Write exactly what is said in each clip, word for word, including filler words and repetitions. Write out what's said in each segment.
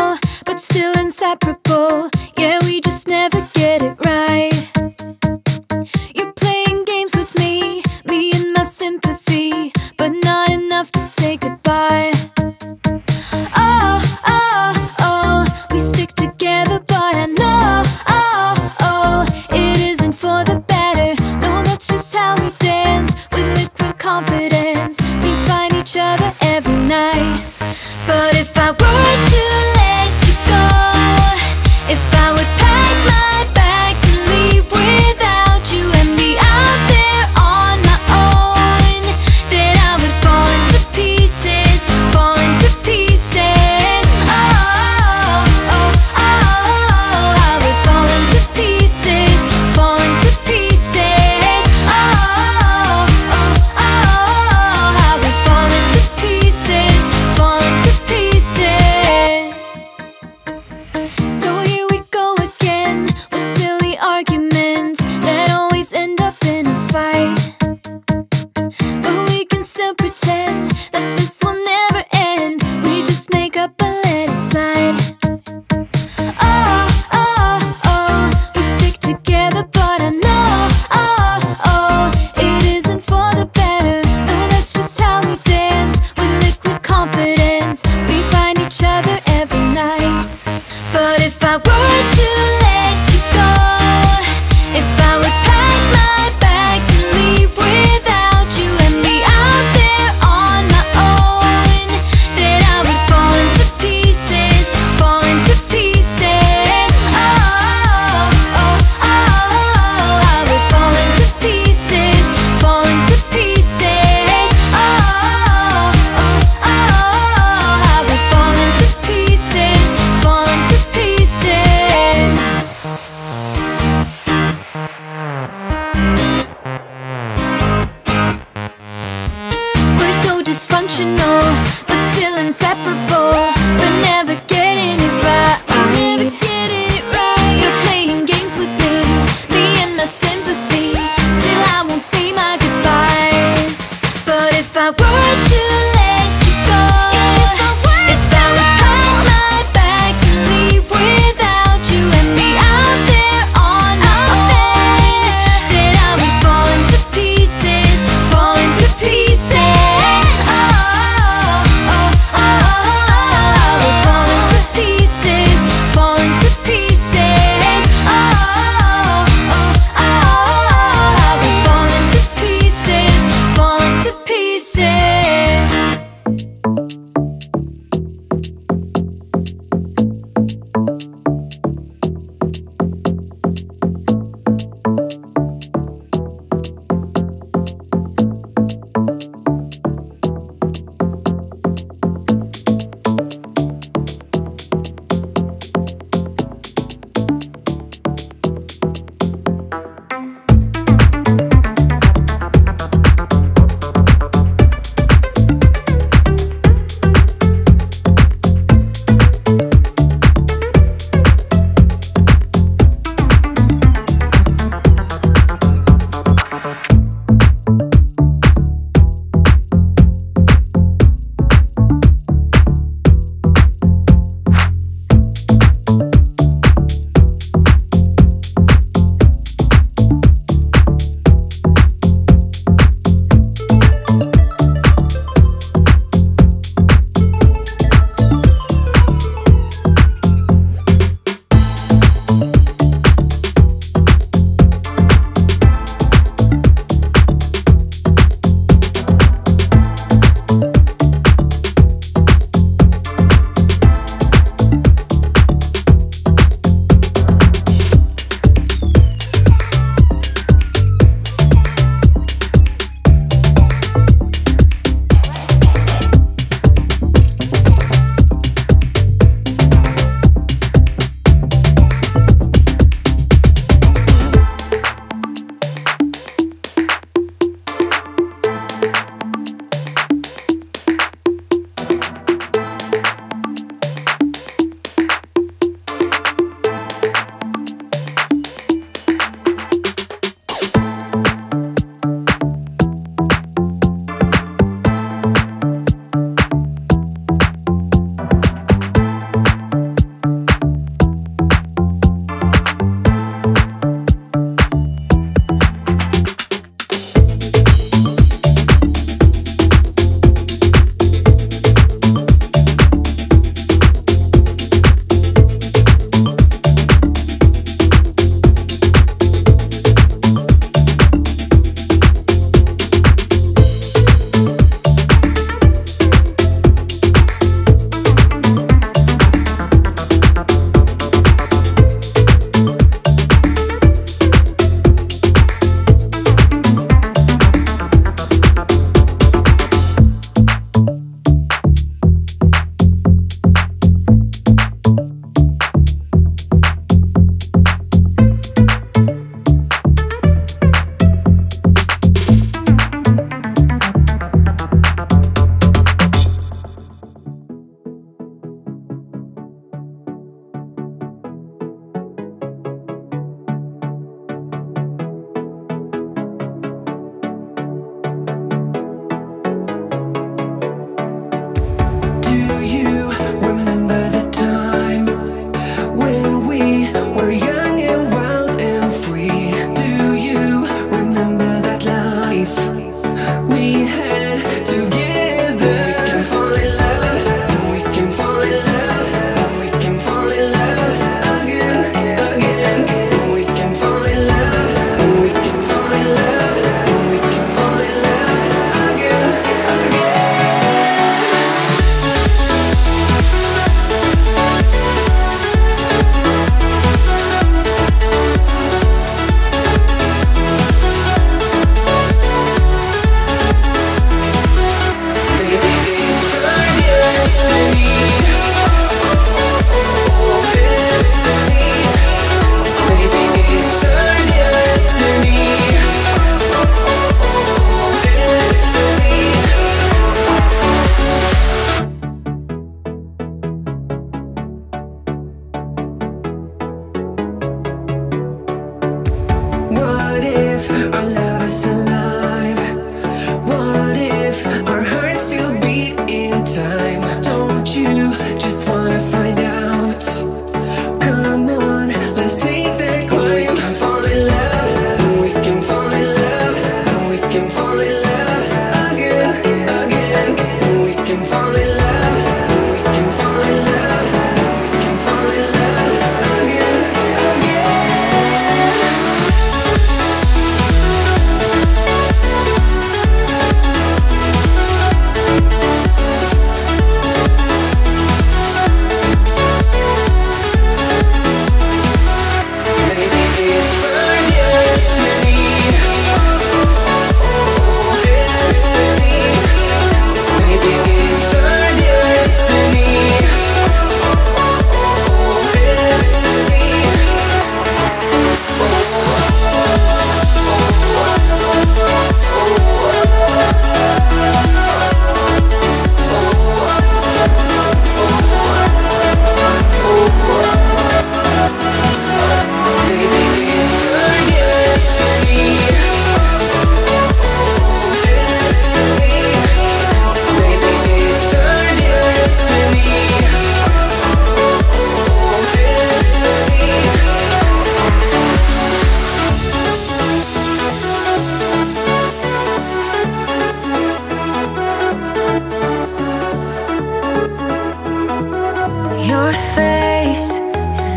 know, but still inseparable. Yeah, we just never get it right. You're playing games with me, me and my sympathy, but not enough to say goodbye. Oh, oh, oh, we stick together, but I know, oh, oh, it isn't for the better. No, that's just how we dance, with liquid confidence. We find each other every night. But if I were to let you go, if I would pack my bags and leave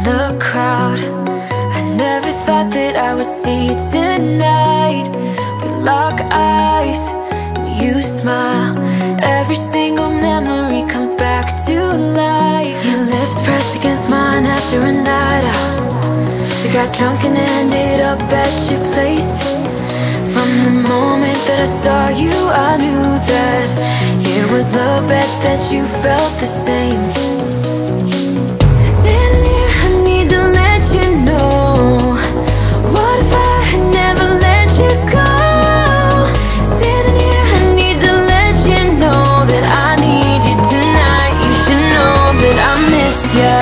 the crowd. I never thought that I would see you tonight. We lock eyes and you smile. Every single memory comes back to life. Your lips pressed against mine after a night out. We got drunk and ended up at your place. From the moment that I saw you, I knew that it was love, bet that you felt the same. Standing here, I need to let you know, what if I had never let you go? Standing here, I need to let you know that I need you tonight. You should know that I miss you.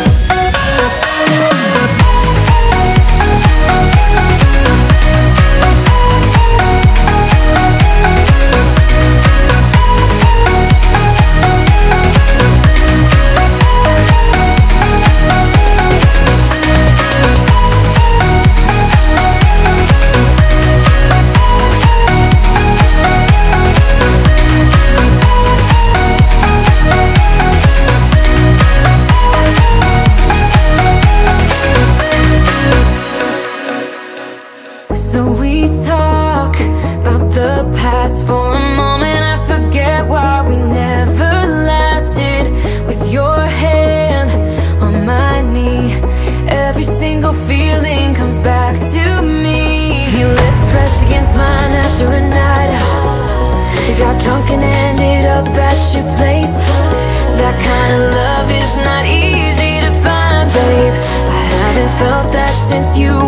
So we talk about the past for a moment. I forget why we never lasted. With your hand on my knee, every single feeling comes back to me. Your lips pressed against mine after a night out. We got drunk and ended up at your place. That kind of love is not easy to find, babe. I haven't felt that since you